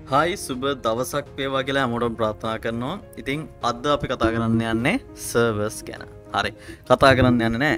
හයි සුබ දවසක් වේවා කියලා හැමෝටම ප්‍රාර්ථනා කරනවා. ඉතින් අද අපි කතා කරන්න යන්නේ සර්වර්ස් ගැන. හරි. කතා කරන්න යන්නේ නැහැ.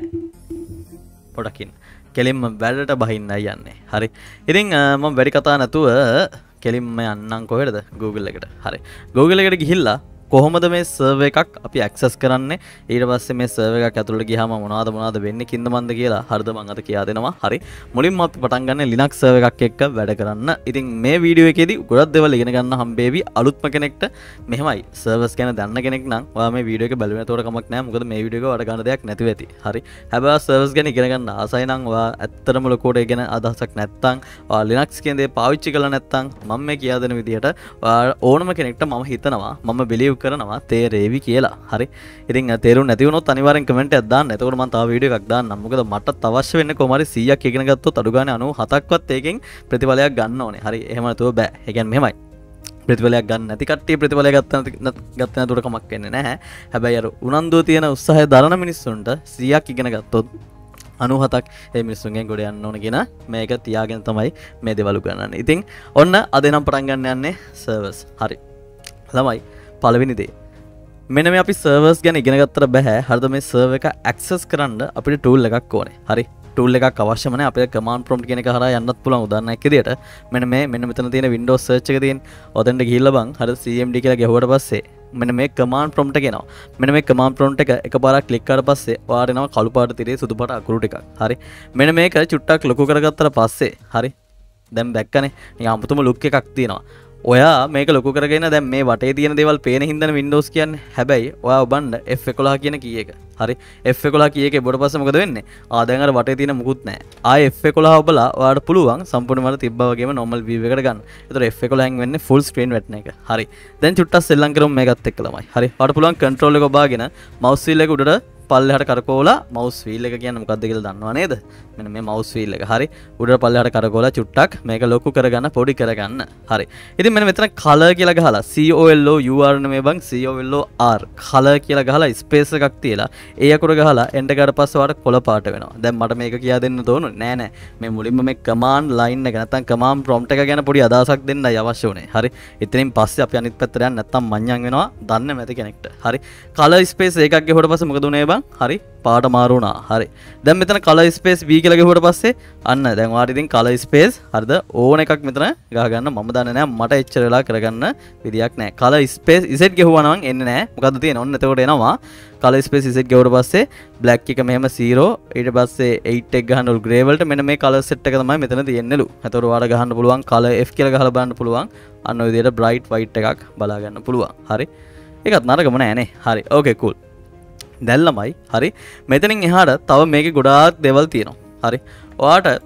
පොඩකින්. කෙලින්ම වැඩට බහින්නයි යන්නේ. හරි. ඉතින් මම වැඩි කතා නැතුව කෙලින්ම යන්නම් කොහෙද? Google එකට. හරි. Google එකට ගිහිල්ලා කොහොමද මේ සර්වර් එකක් අපි ඇක්සස් කරන්නේ ඊට පස්සේ මේ සර්වර් එකක් ඇතුළට ගියාම මොනවද වෙන්නේ කින්ද මන්ද කියලා හරිද මම අද කියා දෙනවා. හරි. මුලින්ම අපි පටන් ගන්න Linux සර්වර් එකක් එක්ක වැඩ කරන්න. ඉතින් මේ වීඩියෝ එකේදී ගොඩක් දේවල් ඉගෙන ගන්න හම්බෙවි අලුත්ම කෙනෙක්ට. මෙහෙමයි සර්වර්ස් ගැන දන්න කෙනෙක් නම් ඔයා මේ වීඩියෝ එක බලුවේ නැතකොට කමක් නැහැ. මොකද මේ වීඩියෝ එක වඩ ගන්න දෙයක් නැතිව ඇති. හරි. හැබැයි සර්වර්ස් ගැන ඉගෙන ගන්න ආසයි නම් ඔයා ඇත්තටම ලොකෝට ඉගෙන අදහසක් නැත්තම් ඔයා Linux කියන දේ පාවිච්චි කරලා නැත්තම් මම මේ කියා දෙන විදිහට ඔයා ඕනම කෙනෙක්ට මම හිතනවා මම බිලීව් කරනවා තේරෙවි කියලා. හරි. ඉතින් තේරුම් නැති වුණොත් අනිවාර්යෙන් කමෙන්ට් එකක් දාන්න. එතකොට මම තව වීඩියෝ එකක් දාන්නම්. මොකද මට අවශ්‍ය වෙන්නේ කොහොම හරි 100ක් ඉගෙන ගත්තොත් අඩු ගානේ 97ක්වත් ඒකෙන් ප්‍රතිඵලයක් ගන්න ඕනේ. හරි. එහෙම නැතුව බෑ. ඒ කියන්නේ මෙහෙමයි. ප්‍රතිඵලයක් ගන්න නැති කට්ටිය ප්‍රතිඵලයක් ගත්ත නැතුව කමක් වෙන්නේ නැහැ. හැබැයි අර උනන්දුව තියෙන උත්සාහය දරන මිනිස්සුන්ට 100ක් ඉගෙන ගත්තොත් 97ක් ඒ මිනිස්සුන්ගෙන් ගොඩ යන්න ඕන කියන මේක තියාගෙන තමයි මේ දේවල් කරන්නේ. ඉතින් ඔන්න අද නම් පටන් ගන්න යන්නේ සර්වර්ස්. හරි. ළමයි පළවෙනි දේ මෙන්න මේ අපි සර්වර්ස් ගැන ඉගෙන ගත්තට බෑ. හරිද? මේ සර්වර් එක ඇක්සස් කරන්න අපිට ටූල් එකක් ඕනේ. හරි. ටූල් එකක් අවශ්‍යම නැහැ. අපිට කමාන්ඩ් ප්‍රොම්ප්ට් කියන එක හරහා යන්නත් පුළුවන්. උදාහරණයක් විදියට මෙන්න මෙතන තියෙන Windows search එක තියෙන. ඔතෙන්ට ගිහිල්ලා බං හරිද CMD කියලා ගැහුවට පස්සේ මෙන්න මේ කමාන්ඩ් ප්‍රොම්ප්ට් එක එනවා. මෙන්න මේ කමාන්ඩ් ප්‍රොම්ප්ට් එක එකපාරක් ක්ලික් කරලා පස්සේ ඔයාලට එනවා කළු පාට තිරේ සුදු පාට අකුරු ටිකක්. හරි. මෙන්න මේක චුට්ටක් ලොකු කරගත්තට පස්සේ හරි. දැන් දැක්කනේ. නිකන් අමුතුම ලුක් එකක් තියෙනවා. ඔයා මේක ලොකු කරගෙන දැන් මේ වටේ තියෙන දේවල් පේන හින්දානේ Windows කියන්නේ. හැබැයි ඔයා ඔබන්න F11 කියන කී එක. හරි. F11 කී එකේ බොඩ පස්සේ මොකද වෙන්නේ? දැන් අර වටේ තියෙන මුකුත් නැහැ. ආයේ F11 ඔබලා ඔයාලට පුළුවන් සම්පූර්ණයෙන්ම තිබ්බා වගේම normal view එකට ගන්න. ඒතර F11න් වෙන්නේ full screen වැටෙන එක. හරි. දැන් චුට්ටක් සෙල්ලම් කරමු මේකත් එක්ක ළමයි. හරි. ඔයාලට පුළුවන් control එක ඔබාගෙන mouse wheel එක උඩට පල්ලෙහාට කරකෝලා mouse wheel එක කියන්නේ මොකක්ද කියලා දන්නව නේද? මෙන්න මේ mouse wheel එක. හරි. උඩට පල්ලෙහාට කරකෝලා චුට්ටක් මේක ලොකු කරගන්න පොඩි කරගන්න. හරි. ඉතින් මෙන්න මෙතන color කියලා ගහලා COLOUR නෙමෙයි බං COLOR color කියලා ගහලා space එකක් තියලා ඒ අකුර ගහලා enter කරලා පස්සේ ඔයාලට කොළ පාට වෙනවා. දැන් මට මේක කියා දෙන්න තෝරන්නේ නෑ. මේ මුලින්ම මේ command line එක නැත්නම් command prompt එක ගැන පොඩි අදහසක් දෙන්නයි අවශ්‍ය උනේ. හරි. ඉතින් පස්සේ අපි අනිත් පැත්තට යන්න නැත්නම් මඤ්ඤම් වෙනවා දන්නේ නැති කෙනෙක්ට. හරි. color space එකක් ගෙහුවට පස්සේ මොකද උනේ බං? හරි. පාට මාරු වුණා. හරි. දැන් මෙතන color space V කියලා ගෙහුවට පස්සේ අන්න දැන් ඔයාලට ඉතින් color space හරිද ඕන එකක් මෙතන ගහ ගන්න මම දන්නේ නැහැ මට එච්චර වෙලා කරගන්න විදියක් නැහැ. color space Z ගෙහුවා නම් එන්නේ නැහැ. මොකද්ද තියෙන්නේ? ඔන්න එතකොට එනවා color space Z ගෙවුවට පස්සේ black එක මෙහෙම 0 ඊට පස්සේ 8 එක ගහනවලු gray වලට මෙන්න මේ color set එක තමයි මෙතන තියෙන්නේලු. එතකොට ඔයාලට ගහන්න පුළුවන් color F කියලා ගහලා බලන්න පුළුවන්. අන්න ඔය විදිහට bright white එකක් බලා ගන්න පුළුවන්. හරි. ඒකත් නරකම නෑ නේ. හරි. okay cool. දැන් ළමයි හරි මෙතනින් එහාට තව මේකේ ගොඩාක් දේවල් තියෙනවා. හරි. ඔයාට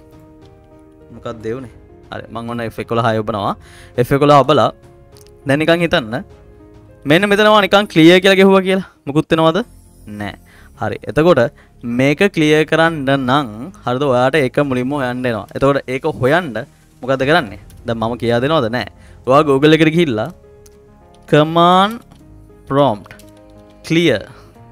මොකක්ද දෙවුනේ? හරි මම ඔන්න F11 ඔබනවා. F11 ඔබලා දැන් නිකන් හිතන්න මෙන්න මෙතනවා නිකන් ක්ලියර් කියලා ගෙහුවා කියලා. මොකුත් වෙනවද? නැහැ. හරි. එතකොට මේක ක්ලියර් කරන්න නම් හරිද ඔයාට ඒක මුලින්ම හොයන්න එනවා. එතකොට ඒක හොයන්න මොකද කරන්නේ? දැන් මම කියා දෙනවද? නැහැ. ඔයා Google එකට ගිහිල්ලා command prompt clear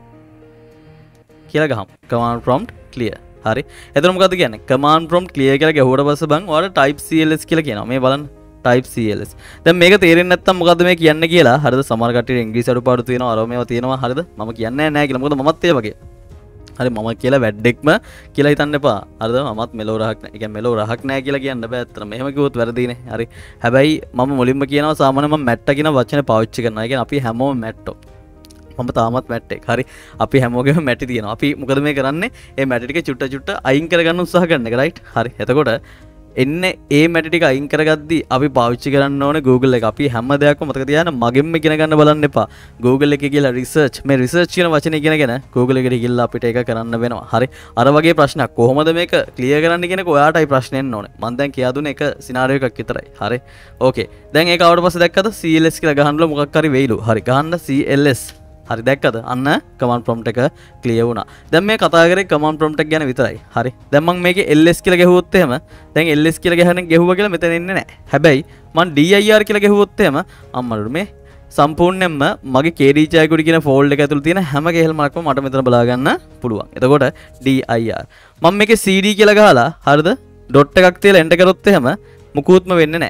කියලා ගහමු. command prompt clear. හරි. එතන මොකද්ද කියන්නේ? command prompt clear කියලා ගැහුවට පස්සේ බං ඔයාලට type cls කියලා කියනවා. මේ බලන්න. type cls. දැන් මේක තේරෙන්නේ නැත්නම් මොකද්ද මේ කියන්නේ කියලා. හරිද? සමහර කට්ටියට ඉංග්‍රීසි අඩුපාඩු තියෙනවා. අරව මේවා තියෙනවා. හරිද? මම කියන්නේ නැහැ කියලා. මොකද මමත් ඒ වගේ. හරි මම කියලා වැඩෙක්ම කියලා හිතන්න එපා. හරිද? මමත් මෙලෝ රහක් නැහැ. ඒ කියන්නේ මෙලෝ රහක් නැහැ කියලා කියන්න බෑ. අතන මෙහෙම කිව්වොත් වැරදීනේ. හරි. හැබැයි මම මුලින්ම කියනවා සාමාන්‍යයෙන් මම මැට්ටා කියන වචනේ පාවිච්චි කරනවා. ඒ කියන්නේ අපි හැමෝම මැට්ටෝ. මම තාමත් මැට්ටෙක්. හරි. අපි හැමෝගෙම මැටි තියෙනවා. අපි මොකද මේ කරන්නේ? මේ මැටි ටික චුට්ට අයින් කරගන්න උත්සාහ කරන එක, රයිට්? හරි. එතකොට එන්නේ ඒ මැටි ටික අයින් කරගද්දී අපි පාවිච්චි කරන්න ඕනේ Google එක. අපි හැම දෙයක්ම මතක තියාගන්න මගෙන්ම ඉගෙන ගන්න බලන්න එපා. Google එකේ කියලා රිසර්ච් මේ රිසර්ච් කියන වචනේ ඉගෙනගෙන Google එකට ගිහිල්ලා අපිට ඒක කරන්න වෙනවා. හරි. අර වගේ ප්‍රශ්නයක් කොහොමද මේක ක්ලියර් කරන්න කියන එක ඔයාටයි ප්‍රශ්නේ එන්න ඕනේ. මම දැන් කියා දුන්නේ එක සිනාරියෝ එකක් විතරයි. හරි. ඕකේ. දැන් ඒක ආවට පස්සේ දැක්කද CLS කියලා ගහන්නල මොකක් හරි වෙයිලු. හරි. ගහන්න CLS. හරි දැක්කද? අන්න command prompt එක clear වුණා. දැන් මේ කතා කරේ command prompt එක ගැන විතරයි. හරි. දැන් මම මේකේ ls කියලා ගැහුවොත් එහෙම දැන් ls කියලා ගැහුවා කියලා මෙතන එන්නේ නැහැ. හැබැයි මම dir කියලා ගැහුවොත් එහෙම අම්මලු මේ සම්පූර්ණයෙන්ම මගේ KD Chayakudi කියන ෆෝල්ඩර් එක ඇතුළේ තියෙන හැම කේල්මක්ම මට මෙතන බලා ගන්න පුළුවන්. එතකොට dir මම මේකේ cd කියලා ගහලා හරිද? ඩොට් එකක් තියලා එන්ටර් කරොත් එහෙම මුකුත්ම වෙන්නේ නැහැ.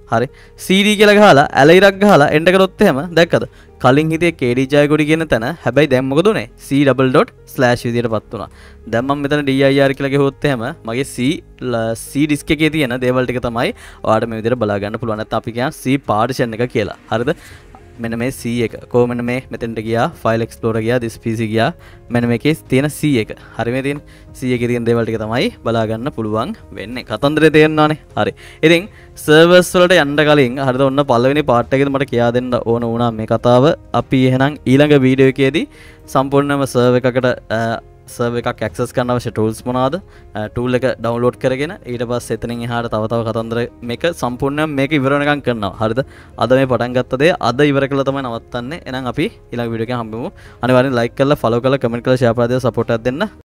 හරි CD කියලා ගහලා ඇලයිරක් ගහලා එන්ටර් කරොත් එහෙම දැක්කද කලින් හිතේ KD ජයකොඩි කියන තැන හැබැයි දැන් මොකද උනේ c// විදියටපත් වුණා දැන් මම මෙතන dir කියලා ගහුවොත් එහෙම මගේ C disk එකේ තියෙන දේවල් ටික තමයි ඔයාලට මේ විදියට බලා ගන්න පුළුවන් නැත්නම් අපි කියන C partition එක කියලා හරිද මෙන්න මේ C එක කොහොම මෙන්න මේ මෙතෙන්ට ගියා file explorer ගියා this PC ගියා මෙන්න මේකේ තියෙන C එක හරි මේ තියෙන C එකේ තියෙන දේවල් ටික තමයි බලා ගන්න පුළුවන් වෙන්නේ කතන්දරේ තේරෙනවානේ හරි ඉතින් servers වලට යන්න කලින් හරිද ඔන්න පළවෙනි part එකේදී මට කියා දෙන්න ඕන වුණා මේ කතාව අපි එහෙනම් ඊළඟ වීඩියෝ එකේදී සම්පූර්ණයෙන්ම server එකකට server එකක් access කරන්න අවශ්‍ය tools මොනවාද tool එක download කරගෙන ඊට පස්සේ එතනින් එහාට තව කතන්දර මේක සම්පූර්ණයෙන් මේක ඉවර වෙනකන් කරනවා හරිද අද මේ පටන් ගත්ත දේ අද ඉවර කළා තමයි නවත්තන්නේ එහෙනම් අපි ඊළඟ වීඩියෝ එකෙන් හම්බෙමු අනිවාර්යෙන් like කරලා follow කරලා comment කරලා share කරලා support එකක් දෙන්න